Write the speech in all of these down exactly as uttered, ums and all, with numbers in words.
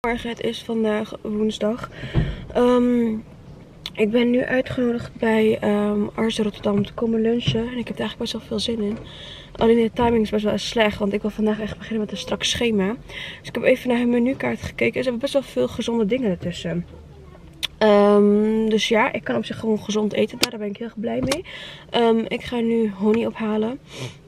Morgen, het is vandaag woensdag. Um, ik ben nu uitgenodigd bij um, Arzo Rotterdam om te komen lunchen. En ik heb er eigenlijk best wel veel zin in. Alleen de timing is best wel slecht, want ik wil vandaag echt beginnen met een strak schema. Dus ik heb even naar hun menukaart gekeken. En ze hebben best wel veel gezonde dingen ertussen. Um, dus ja, ik kan op zich gewoon gezond eten. Daar ben ik heel erg blij mee. Um, ik ga nu Honey ophalen.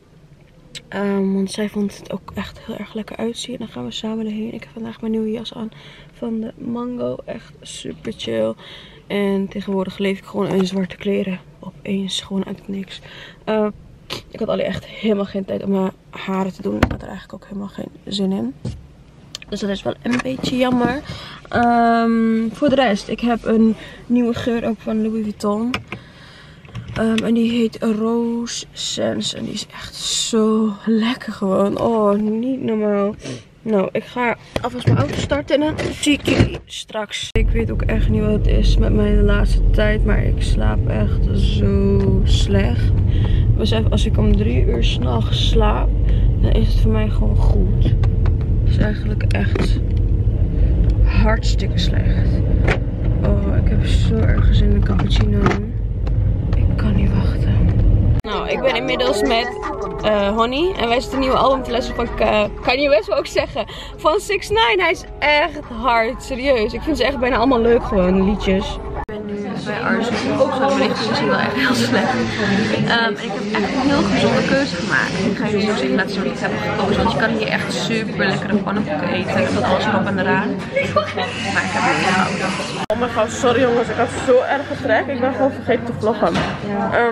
Um, want zij vond het ook echt heel erg lekker uitzien. En dan gaan we samen erheen. Ik heb vandaag mijn nieuwe jas aan van de Mango. Echt super chill. En tegenwoordig leef ik gewoon in zwarte kleren. Opeens gewoon uit het niks. Uh, ik had alleen echt helemaal geen tijd om mijn haren te doen. Ik had er eigenlijk ook helemaal geen zin in. Dus dat is wel een beetje jammer. Um, voor de rest, ik heb een nieuwe geur ook van Louis Vuitton. Um, en die heet Rose Sense. En die is echt zo lekker gewoon. Oh, niet normaal. Nou, ik ga alvast mijn auto starten en dan zie ik jullie straks. Ik weet ook echt niet wat het is met mij de laatste tijd. Maar ik slaap echt zo slecht. Besef, als ik om drie uur 's nachts slaap, dan is het voor mij gewoon goed. Het is eigenlijk echt hartstikke slecht. Oh, ik heb zo erg zin in een cappuccino. Ik kan niet wachten. Nou, ik ben inmiddels met uh, Honey. En wij zitten een nieuwe album te luisteren van uh, Kanye West, wil ik zeggen. Van zes nine. Hij is echt hard. Serieus. Ik vind ze echt bijna allemaal leuk gewoon, de liedjes. Ik ben nu bij Arzo. Ook zo, mijn licht is misschien wel echt heel slecht. Um, en ik heb echt een heel gezonde keuze gemaakt. Ik ga jullie zo eens even laten zien wat ik heb gekozen. Want je kan hier echt super lekkere pannenkoeken eten. Met alles erop en eraan. Maar ik heb het niet gehouden. Oh mijn god, sorry jongens, ik had zo erg getrek. Ik ben gewoon vergeten te vloggen. Um,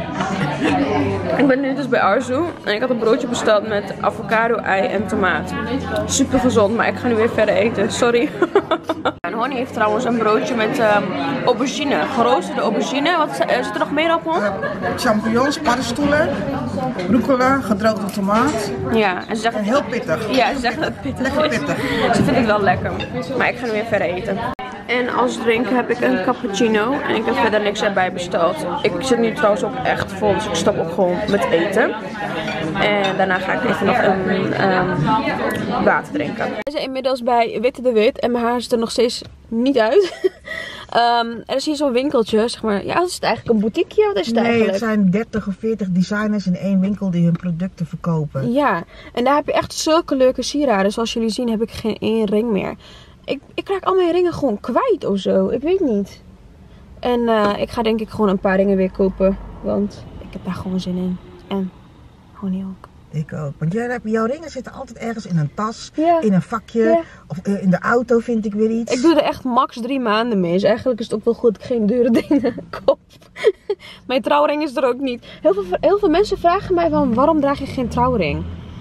ik ben nu dus bij Arzo en ik had een broodje besteld met avocado, ei en tomaat. Super gezond, maar ik ga nu weer verder eten. Sorry. En Honey heeft trouwens een broodje met um, aubergine, geroosterde aubergine. Wat zit er nog meer op, Hon? Uh, champignons, paddenstoelen, rucola, gedroogde tomaat. Ja, en ze zegt en heel pittig. Ja, ze zegt dat het pittig Lekker is. pittig. Ze vindt het wel lekker. Maar ik ga nu weer verder eten. En als drink heb ik een cappuccino. En ik heb verder niks erbij besteld. Ik zit nu trouwens ook echt vol. Dus ik stop ook gewoon met eten. En daarna ga ik even nog een um, water drinken. We zijn inmiddels bij Witte de Wit. En mijn haar is er nog steeds niet uit. um, er is hier zo'n winkeltje. Zeg maar. Ja, is het eigenlijk een boutiqueje? Wat is het nee, eigenlijk? het zijn dertig of veertig designers in één winkel die hun producten verkopen. Ja, en daar heb je echt zulke leuke sieraden. Zoals jullie zien heb ik geen één ring meer. Ik, ik raak al mijn ringen gewoon kwijt of zo. Ik weet niet. En uh, ik ga denk ik gewoon een paar ringen weer kopen. Want ik heb daar gewoon zin in. En Honey ook. Ik ook. Want jij, jouw ringen zitten altijd ergens in een tas, Ja. in een vakje. Ja. Of uh, in de auto vind ik weer iets. Ik doe er echt max drie maanden mee. Dus eigenlijk is het ook wel goed dat ik geen dure dingen koop. Mijn trouwring is er ook niet. Heel veel, heel veel mensen vragen mij van waarom draag je geen trouwring?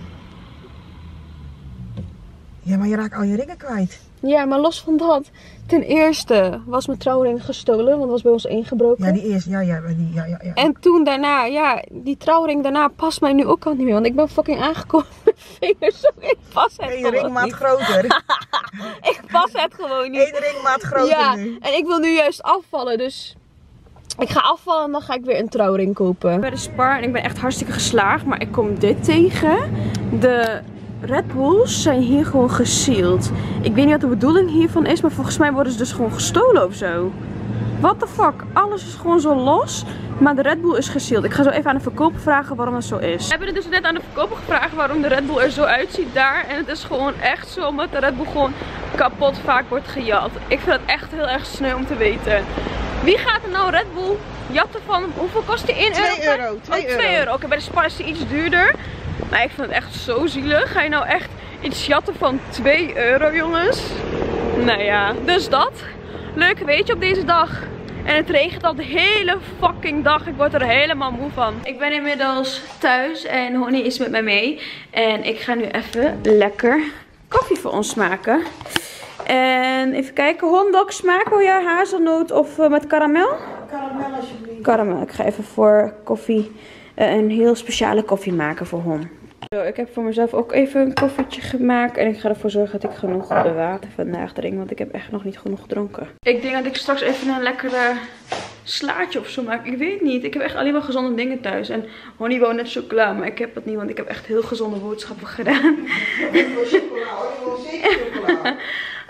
Ja, maar je raakt al je ringen kwijt. Ja, maar los van dat. Ten eerste was mijn trouwring gestolen, want het was bij ons ingebroken. Ja, die eerste, ja, ja, die, ja, ja, ja. En toen daarna, ja, die trouwring daarna past mij nu ook al niet meer. Want ik ben fucking aangekomen met mijn vingers. Ik pas het Eén gewoon ringmaat niet. groter. Ik pas het gewoon niet. Eén ringmaat groter Ja, nu. en ik wil nu juist afvallen, dus ik ga afvallen en dan ga ik weer een trouwring kopen. Bij de Spar en ik ben echt hartstikke geslaagd, maar ik kom dit tegen. De Red Bulls zijn hier gewoon gesealed. Ik weet niet wat de bedoeling hiervan is, maar volgens mij worden ze dus gewoon gestolen of zo. What the fuck? Alles is gewoon zo los, maar de Red Bull is gesealed. Ik ga zo even aan de verkoper vragen waarom dat zo is. We hebben er dus net aan de verkoper gevraagd waarom de Red Bull er zo uitziet daar. En het is gewoon echt zo omdat de Red Bull gewoon kapot vaak wordt gejat. Ik vind het echt heel erg sneu om te weten. Wie gaat er nou Red Bull jatten van, hoeveel kost die? één euro? twee euro. twee Oh, twee euro. Oké, bij de Spar is die iets duurder. Maar ik vind het echt zo zielig. Ga je nou echt iets jatten van twee euro, jongens? Nou ja, dus dat. Leuk weetje op deze dag. En het regent al de hele fucking dag. Ik word er helemaal moe van. Ik ben inmiddels thuis en Honey is met mij mee. En ik ga nu even lekker koffie voor ons maken. En even kijken, hondok smaak wil jij hazelnoot of uh, met karamel? Karamel alsjeblieft. Karamel. Ik ga even voor koffie uh, een heel speciale koffie maken voor Hon. Zo, ik heb voor mezelf ook even een koffietje gemaakt. En ik ga ervoor zorgen dat ik genoeg water vandaag drink. Want ik heb echt nog niet genoeg gedronken. Ik denk dat ik straks even een lekkere slaatje of zo maak. Ik weet niet. Ik heb echt alleen maar gezonde dingen thuis. En Honey wou net chocola. Maar ik heb het niet. Want ik heb echt heel gezonde boodschappen gedaan. Ik wil chocola hoor. Ik wil zeker chocola.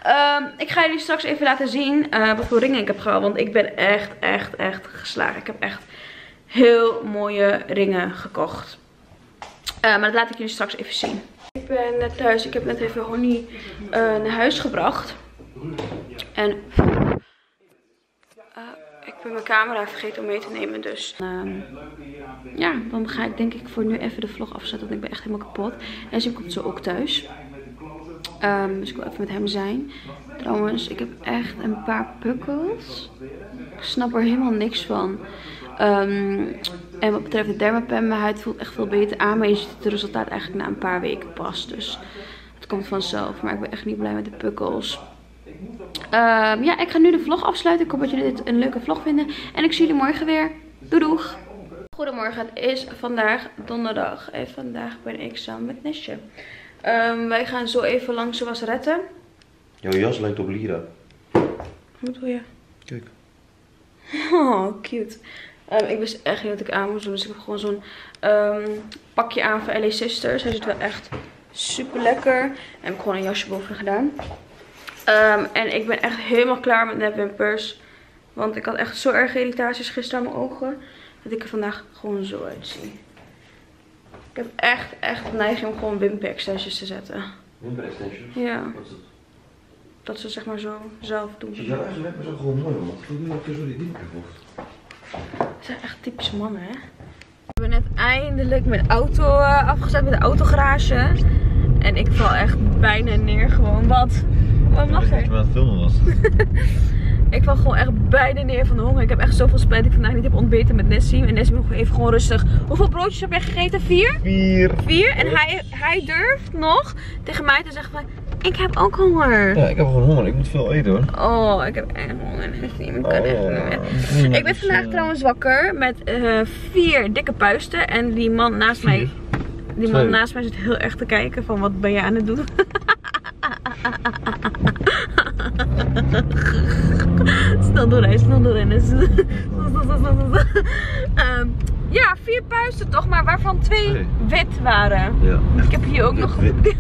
Um, ik ga jullie straks even laten zien uh, wat voor ringen ik heb gehaald. Want ik ben echt, echt, echt geslagen. Ik heb echt heel mooie ringen gekocht. Uh, maar dat laat ik jullie straks even zien. Ik ben net thuis. Ik heb net even Honey uh, naar huis gebracht. En uh, ik ben mijn camera vergeten om mee te nemen. Dus um, ja, dan ga ik denk ik voor nu even de vlog afzetten. Want ik ben echt helemaal kapot. En ze komt zo ook thuis. Um, dus ik wil even met hem zijn. Trouwens, ik heb echt een paar pukkels. Ik snap er helemaal niks van. Um, en wat betreft de Dermapen, mijn huid voelt echt veel beter aan. Maar je ziet het resultaat eigenlijk na een paar weken pas. Dus het komt vanzelf. Maar ik ben echt niet blij met de pukkels. Um, ja, ik ga nu de vlog afsluiten. Ik hoop dat jullie dit een leuke vlog vinden. En ik zie jullie morgen weer. Doei doeg! Goedemorgen, het is vandaag donderdag. En vandaag ben ik samen met Nesje. Um, wij gaan zo even langs de wasseretten. Jouw jas lijkt op Lira. Wat bedoel je? Kijk. Oh, cute. Um, ik wist echt niet wat ik aan moest doen. Dus ik heb gewoon zo'n um, pakje aan van L A Sisters. Hij zit wel echt super lekker. En heb ik gewoon een jasje boven gedaan. Um, en ik ben echt helemaal klaar met nepwimpers. Want ik had echt zo erg irritaties gisteren aan mijn ogen. Dat ik er vandaag gewoon zo uitzie. Ik heb echt, echt de neiging om gewoon wimper-extensions te zetten. Wimper-extensions? Ja. Wat is dat? Dat ze zeg maar zo zelf doen. Ja, ze lijkt me zo gewoon mooi, man. Hoe doe je ook zo die dingen op je hoofd? Dat zijn echt typische mannen, hè? We hebben net eindelijk mijn auto uh, afgezet met de autogarage. En ik val echt bijna neer gewoon. Wat? Wat mag er? Ik aan het filmen was. Ik val gewoon echt bijna neer van de honger. Ik heb echt zoveel spijt dat ik vandaag niet heb ontbeten met Nessim. En Nessim even gewoon rustig. Hoeveel broodjes heb jij gegeten? Vier? Vier. Vier? En hij, hij durft nog tegen mij te zeggen van, ik heb ook honger. Ja, ik heb gewoon honger. Ik moet veel eten hoor. Oh, ik heb echt honger. Nessim, ik kan Oh, echt niet meer. Ik ben vandaag trouwens wakker met uh, vier dikke puisten. En die man naast vier? mij... Die man naast mij zit heel erg te kijken van, wat ben je aan het doen? Snel doorheen, snel doorheen. um, ja, vier puisten toch, maar waarvan twee nee. wit waren. Ja, ik heb hier ook nog... wit.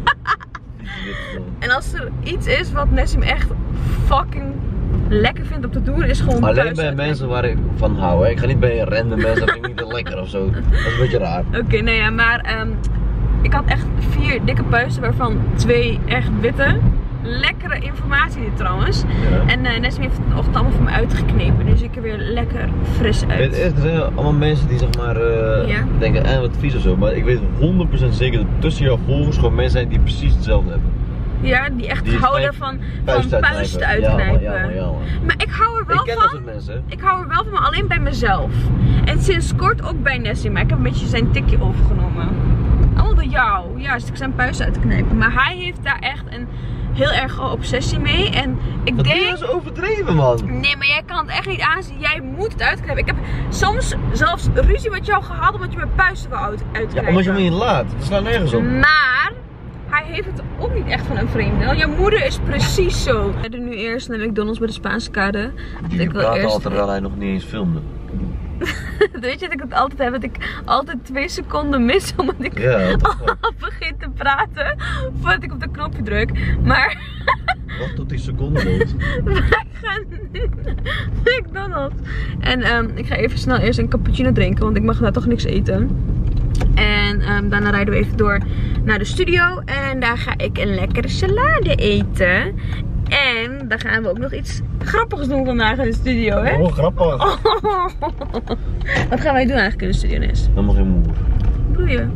En als er iets is wat Nessim echt fucking lekker vindt om te doen, is gewoon alleen puisten. bij mensen waar ik van hou, hè. Ik ga niet bij random mensen, dat vind ik niet lekker of zo. Dat is een beetje raar. Oké, okay, nou ja, maar um, ik had echt vier dikke puisten, waarvan twee echt witte. Lekkere informatie dit trouwens. Ja. En uh, Nessim heeft het nog allemaal voor me uitgeknepen. Dus ik er weer lekker fris uit. Het is, er zijn allemaal mensen die zeg maar uh, ja. denken, eh wat vies of zo. Maar ik weet honderd procent zeker dat tussen jouw volgers gewoon mensen zijn die precies hetzelfde hebben. Ja, die echt die houden van puist van puisten uitknijpen. Ja, ja, ja, ja. Maar ik hou er wel ik ken van. Dat soort mensen. Ik hou er wel van, maar alleen bij mezelf. En sinds kort ook bij Nessim. Maar ik heb een beetje zijn tikje overgenomen. Allemaal door jou. Juist, ik zijn puisten uit te knijpen. Maar hij heeft daar echt een heel erg obsessie mee. En ik dat denk... Dat is overdreven, man. Nee, maar jij kan het echt niet aanzien. Jij moet het uitknijpen. Ik heb soms zelfs ruzie met jou gehad omdat je mijn puisten wil uitknijpen. Ja, omdat je me niet laat. Dat slaat nergens op. Maar hij heeft het ook niet echt van een vreemde. Jouw moeder is precies zo. We gaan nu eerst naar McDonald's bij de Spaanse kade. Je ik wil praat eerst... altijd terwijl hij nog niet eens filmde. Weet je dat ik het altijd heb? Dat ik altijd twee seconden mis omdat ik ja, al begin te praten voordat ik op de knopje druk. Maar wacht tot die seconde loopt. Wij gaan nu naar McDonald's. En um, ik ga even snel eerst een cappuccino drinken, want ik mag daar toch niks eten. En um, daarna rijden we even door naar de studio. En daar ga ik een lekkere salade eten. En dan gaan we ook nog iets grappigs doen vandaag in de studio, hè? Oh, grappig. Oh. Wat gaan wij doen eigenlijk in de studio, Nes? Helemaal geen moer. Wat bedoel je?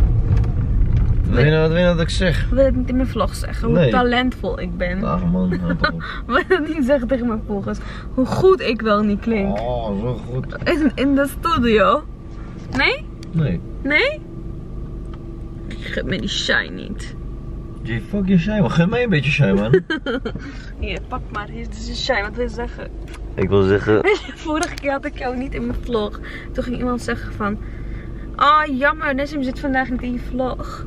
Wat wil je nou, wat wil je nou dat ik zeg? Ik wil het niet in mijn vlog zeggen, hoe nee. talentvol ik ben. Ach man, ik wil het niet zeggen tegen mijn volgers. Hoe goed ik wel niet klink. Oh, zo goed. In, in de studio. Nee? Nee. Nee? Geef me die shine niet. Jay, fuck je shine man. Geef mij een beetje shine man. Hier, pak maar. Hier is een shine. Wat wil je zeggen? Ik wil zeggen... Vorige keer had ik jou niet in mijn vlog. Toen ging iemand zeggen van... Oh, jammer. Nessim zit vandaag niet in je vlog.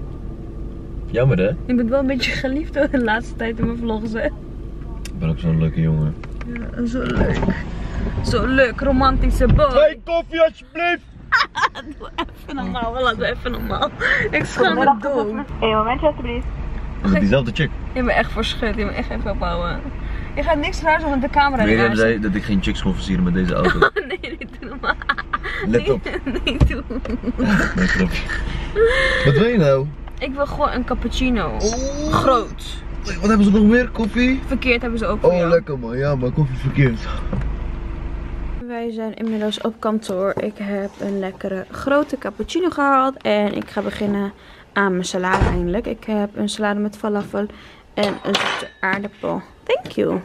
Jammer hè? Je bent wel een beetje geliefd hoor, de laatste tijd in mijn vlogs hè. Ik ben ook zo'n leuke jongen. Ja, zo leuk. Zo leuk, romantische boy. Twee koffie alsjeblieft! Doe even normaal, laten we even normaal. Ik schaam me dood. Een momentje alsjeblieft. Is het diezelfde chick? Ja. hebt me echt verschut. Je hebt me echt even ophouden. Je gaat niks raars doen met de camera. Mirjam zei dat ik geen chicks kon versieren met deze auto. nee, nee, doe normaal. Let op. Nee, nee, doe. Nee, grapje. Wat wil je nou? Ik wil gewoon een cappuccino. Oh. Groot. Wat hebben ze nog meer? Koffie? Verkeerd hebben ze ook voor Oh, jou. lekker man. Ja, maar koffie verkeerd. Wij zijn inmiddels op kantoor. Ik heb een lekkere grote cappuccino gehaald. En ik ga beginnen aan mijn salade eindelijk. Ik heb een salade met falafel en een zoete aardappel. Thank you.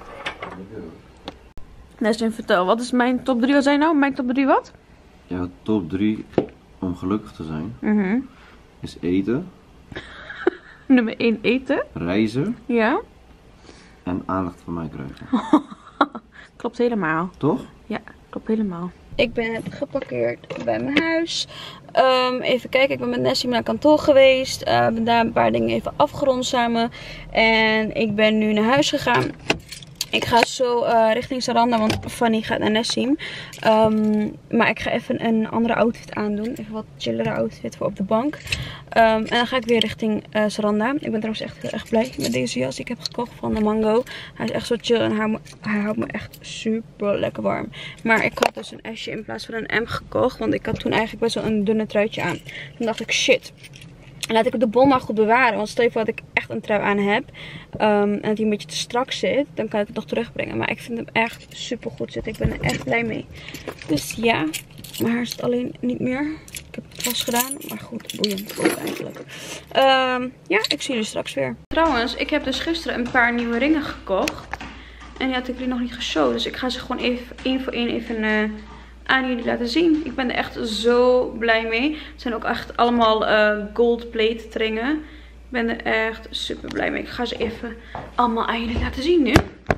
Nessim, vertel. Wat is mijn top drie? Wat zijn nou? Mijn top drie wat? Jouw top drie om gelukkig te zijn Mhm. is eten, Nummer één eten. reizen Ja. en aandacht van mij krijgen. Klopt helemaal. Toch? Ja, klopt helemaal. Ik ben net geparkeerd bij mijn huis. Um, even kijken, ik ben met Nessim naar kantoor geweest. Uh, we hebben daar een paar dingen even afgerond samen. En ik ben nu naar huis gegaan. Ik ga zo uh, richting Saranda, want Fanny gaat naar Nessim. Um, maar ik ga even een andere outfit aandoen. Even wat chillere outfit voor op de bank. Um, en dan ga ik weer richting uh, Saranda. Ik ben trouwens echt heel erg blij met deze jas die ik heb gekocht van de Mango. Hij is echt zo chill en hij, houdt me, hij houdt me echt super lekker warm. Maar ik had dus een S'je in plaats van een M gekocht. Want ik had toen eigenlijk best wel een dunne truitje aan. Toen dacht ik shit. Laat ik de bon maar goed bewaren. Want stel je voor dat ik echt een trui aan heb. Um, en dat hij een beetje te strak zit. Dan kan ik het nog terugbrengen. Maar ik vind hem echt super goed zitten. Ik ben er echt blij mee. Dus ja. Mijn haar zit alleen niet meer. Ik heb het vast gedaan. Maar goed, boeiend ook eigenlijk. Um, ja, ik zie jullie straks weer. Trouwens, ik heb dus gisteren een paar nieuwe ringen gekocht. En die had ik jullie nog niet geshowd. Dus ik ga ze gewoon even één voor één even... Uh, aan jullie laten zien. Ik ben er echt zo blij mee. Het zijn ook echt allemaal uh, gold plate ringen. Ik ben er echt super blij mee. Ik ga ze even allemaal aan jullie laten zien nu.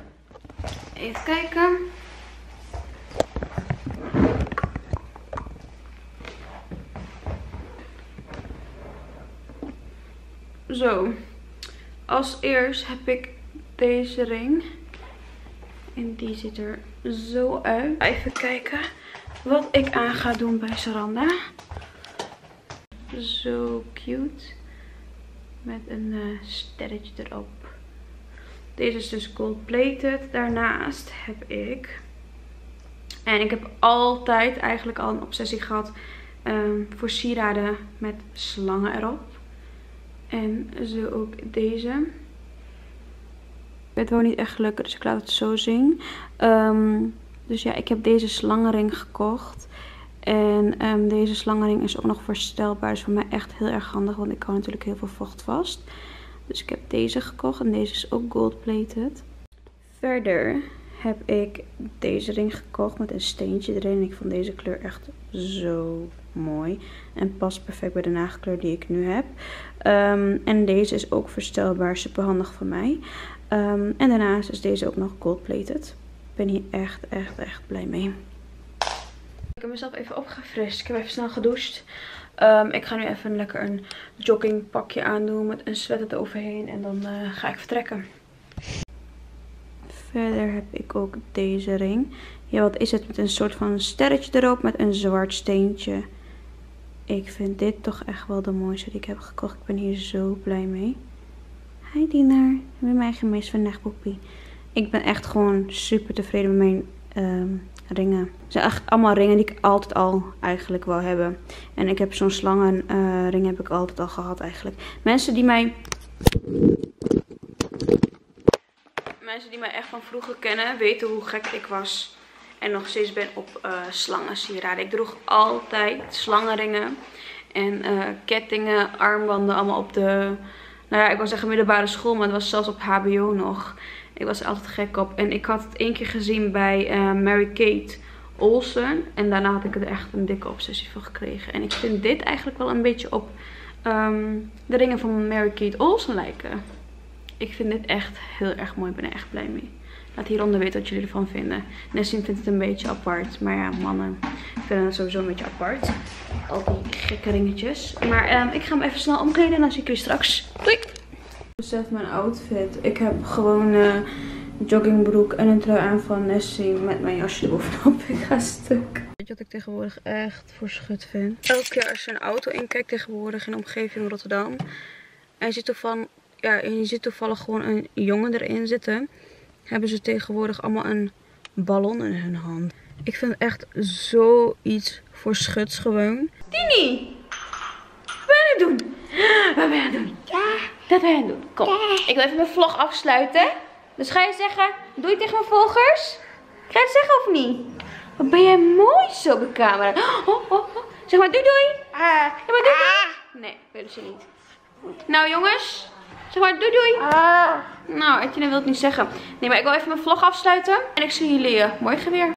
Even kijken. Zo. Als eerst heb ik deze ring. En die ziet er zo uit. Even kijken wat ik aan ga doen bij Saranda. Zo cute. Met een uh, sterretje erop. Deze is dus gold plated. Daarnaast heb ik... En ik heb altijd eigenlijk al een obsessie gehad um, voor sieraden met slangen erop. En zo ook deze. Het wou niet echt lukken, dus ik laat het zo zien. Um, dus ja, ik heb deze slangenring gekocht. En um, deze slangenring is ook nog verstelbaar. Dus voor mij echt heel erg handig, want ik hou natuurlijk heel veel vocht vast. Dus ik heb deze gekocht en deze is ook gold plated. Verder heb ik deze ring gekocht met een steentje erin. Ik vond deze kleur echt zo mooi. En past perfect bij de nagelkleur die ik nu heb. Um, en deze is ook verstelbaar, super handig voor mij. Um, en daarnaast is deze ook nog gold plated. Ik ben hier echt, echt, echt blij mee. Ik heb mezelf even opgefrist. Ik heb even snel gedoucht. Um, ik ga nu even lekker een joggingpakje aandoen met een sweater eroverheen. En dan uh, ga ik vertrekken. Verder heb ik ook deze ring. Ja, wat is het? Met een soort van sterretje erop met een zwart steentje. Ik vind dit toch echt wel de mooiste die ik heb gekocht. Ik ben hier zo blij mee. Hi Diener, heb je mij gemist vandaag, poepie? Ik ben echt gewoon super tevreden met mijn um, ringen. Het zijn echt allemaal ringen die ik altijd al eigenlijk wil hebben. En ik heb zo'n slangenring uh, heb ik altijd al gehad eigenlijk. Mensen die mij... Mensen die mij echt van vroeger kennen, weten hoe gek ik was. En nog steeds ben op uh, slangen sieraden. Ik droeg altijd slangenringen. En uh, kettingen, armbanden, allemaal op de... Nou ja, ik was zeggen middelbare school, maar het was zelfs op H B O nog. Ik was er altijd gek op. En ik had het één keer gezien bij uh, Mary-Kate Olsen. En daarna had ik er echt een dikke obsessie van gekregen. En ik vind dit eigenlijk wel een beetje op um, de ringen van Mary-Kate Olsen lijken. Ik vind dit echt heel erg mooi. Ik ben er echt blij mee. Laat hieronder weten wat jullie ervan vinden. Nessim vindt het een beetje apart. Maar ja, mannen vinden het sowieso een beetje apart. Al die gekke ringetjes. Maar um, ik ga hem even snel omkleden en dan zie ik jullie straks. Doei! Besef mijn outfit. Ik heb gewoon uh, joggingbroek en een trui aan van Nessim met mijn jasje erbovenop. Ik ga stuk. Weet je wat ik tegenwoordig echt verschut vind? Elke keer als je een auto inkijkt tegenwoordig in de omgeving Rotterdam. En je ziet er van ja, en je ziet toevallig gewoon een jongen erin zitten, hebben ze tegenwoordig allemaal een ballon in hun hand. Ik vind het echt zoiets voor schuts gewoon. Tini! Wat ben je aan het doen? Wat ben je aan het doen? Ja, dat ben je aan het doen. Kom, ik wil even mijn vlog afsluiten. Dus ga je zeggen, doe je tegen mijn volgers? Ga je het zeggen of niet? Wat ben jij mooi zo op de camera. Oh, oh, oh. Zeg maar doei doei. Uh, zeg maar doei doei. Nee, willen ze niet. Nou jongens, zeg maar doei doei. Uh. Nou, Etienne wil het niet zeggen. Nee, maar ik wil even mijn vlog afsluiten. En ik zie jullie uh, morgen weer.